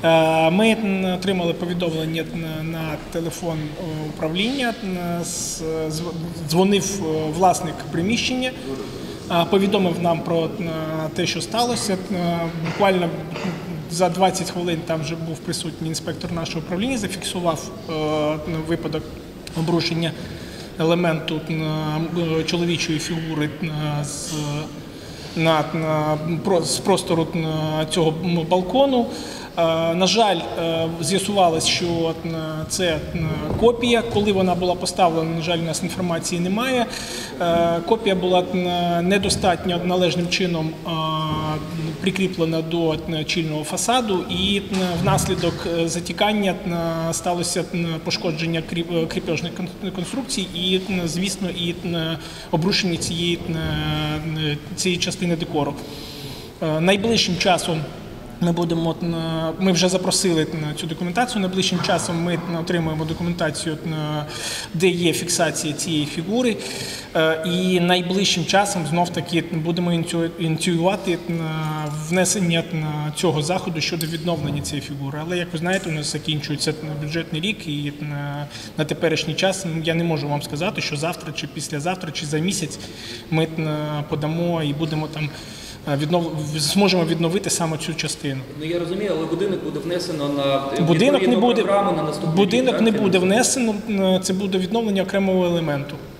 Ми отримали повідомлення на телефон управління, дзвонив власник приміщення, повідомив нам про те, що сталося. Буквально за 20 хвилин там вже був присутній інспектор нашого управління, зафіксував випадок обрушення елементу чоловічої фігури з простору цього балкону. На жаль, з'ясувалось, що це копія. Коли вона була поставлена, на жаль, у нас інформації немає. Копія була недостатньо належним чином прикріплена до чільного фасаду, і внаслідок затікання сталося пошкодження кріпежних конструкцій і, звісно, і обрушення цієї частини декору. Найближчим часом ми вже запросили цю документацію. Найближчим часом ми отримуємо документацію, де є фіксація цієї фігури. І найближчим часом знов-таки будемо ініціювати внесення цього заходу щодо відновлення цієї фігури. Але, як ви знаєте, у нас закінчується бюджетний рік, і на теперішній час я не можу вам сказати, що завтра, чи післязавтра, чи за місяць ми подамо і будемо там зможемо відновити саме цю частину. Ну, я розумію, але будинок буде внесено на будинок не буде, програму на наступний рік. Будинок не буде внесено, це буде відновлення окремого елементу.